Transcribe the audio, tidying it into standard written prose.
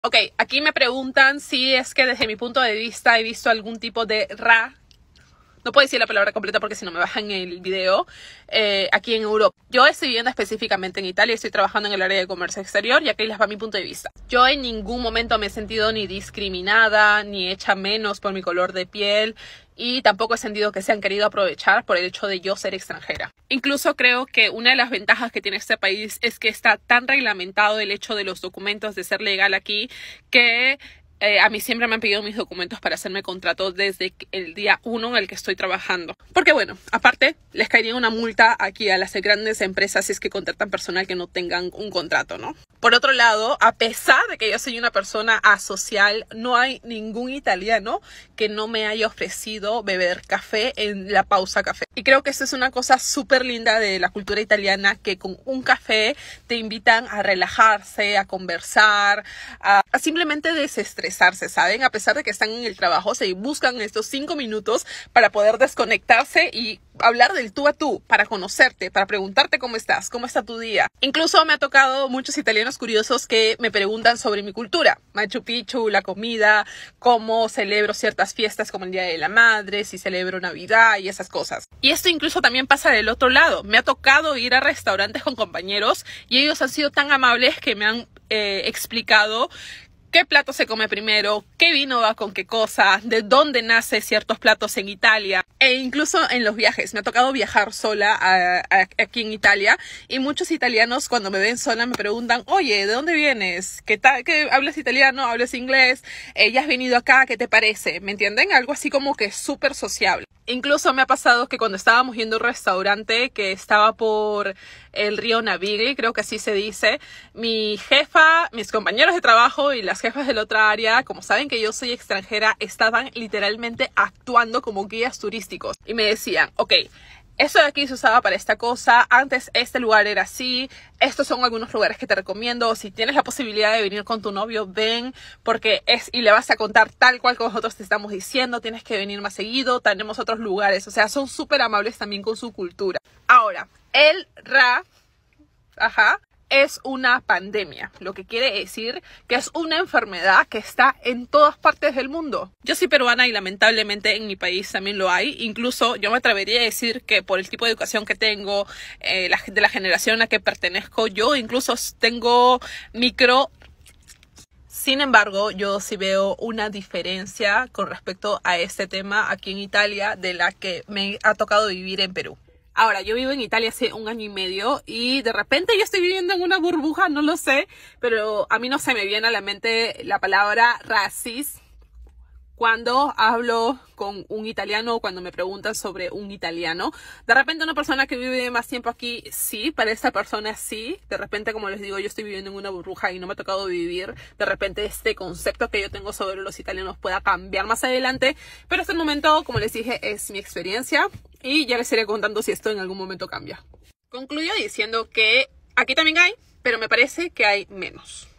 Ok, aquí me preguntan si es que desde mi punto de vista he visto algún tipo de no puedo decir la palabra completa porque si no me bajan el video, aquí en Europa. Yo estoy viviendo específicamente en Italia y estoy trabajando en el área de comercio exterior y aquí les va mi punto de vista. Yo en ningún momento me he sentido ni discriminada, ni hecha menos por mi color de piel y tampoco he sentido que se han querido aprovechar por el hecho de yo ser extranjera. Incluso creo que una de las ventajas que tiene este país es que está tan reglamentado el hecho de los documentos de ser legal aquí que a mí siempre me han pedido mis documentos para hacerme contrato desde el día 1 en el que estoy trabajando. Porque bueno, aparte, les caería una multa aquí a las grandes empresas si es que contratan personal que no tengan un contrato, ¿no? Por otro lado, a pesar de que yo soy una persona asocial, no hay ningún italiano que no me haya ofrecido beber café en la pausa café. Y creo que esto es una cosa súper linda de la cultura italiana, que con un café te invitan a relajarse, a conversar, a simplemente desestresarse, ¿saben? A pesar de que están en el trabajo, se buscan estos 5 minutos para poder desconectarse y hablar del tú a tú, para conocerte, para preguntarte cómo estás, cómo está tu día. Incluso me ha tocado muchos italianos curiosos que me preguntan sobre mi cultura, Machu Picchu, la comida, cómo celebro ciertas fiestas como el Día de la Madre, si celebro Navidad y esas cosas. Y esto incluso también pasa del otro lado. Me ha tocado ir a restaurantes con compañeros y ellos han sido tan amables que me han explicado qué plato se come primero, qué vino va con qué cosa, de dónde nace ciertos platos en Italia. E incluso en los viajes. Me ha tocado viajar sola aquí en Italia y muchos italianos cuando me ven sola me preguntan, oye, ¿de dónde vienes? ¿Qué tal? ¿Qué hablas italiano? ¿Hablas inglés? ¿Ya has venido acá? ¿Qué te parece? ¿Me entienden? Algo así como que súper sociable. Incluso me ha pasado que cuando estábamos yendo a un restaurante que estaba por el río Navigli, creo que así se dice, mi jefa, mis compañeros de trabajo y las jefas de la otra área, como saben que yo soy extranjera, estaban literalmente actuando como guías turísticos. Y me decían, ok, esto de aquí se usaba para esta cosa, antes este lugar era así, estos son algunos lugares que te recomiendo, si tienes la posibilidad de venir con tu novio, ven, porque y le vas a contar tal cual como nosotros te estamos diciendo, tienes que venir más seguido, tenemos otros lugares, o sea, son súper amables también con su cultura. Ahora, el es una pandemia, lo que quiere decir que es una enfermedad que está en todas partes del mundo. Yo soy peruana y lamentablemente en mi país también lo hay. Incluso yo me atrevería a decir que por el tipo de educación que tengo, de la generación a la que pertenezco, yo incluso tengo micro. Sin embargo, yo sí veo una diferencia con respecto a este tema aquí en Italia de la que me ha tocado vivir en Perú. Ahora, yo vivo en Italia hace 1 año y medio y de repente yo estoy viviendo en una burbuja, no lo sé, pero a mí no se me viene a la mente la palabra racismo cuando hablo con un italiano o cuando me preguntan sobre un italiano. De repente una persona que vive más tiempo aquí, sí, para esta persona sí. De repente, como les digo, yo estoy viviendo en una burbuja y no me ha tocado vivir. De repente este concepto que yo tengo sobre los italianos pueda cambiar más adelante. Pero hasta el momento, como les dije, es mi experiencia y ya les iré contando si esto en algún momento cambia. Concluyo diciendo que aquí también hay, pero me parece que hay menos.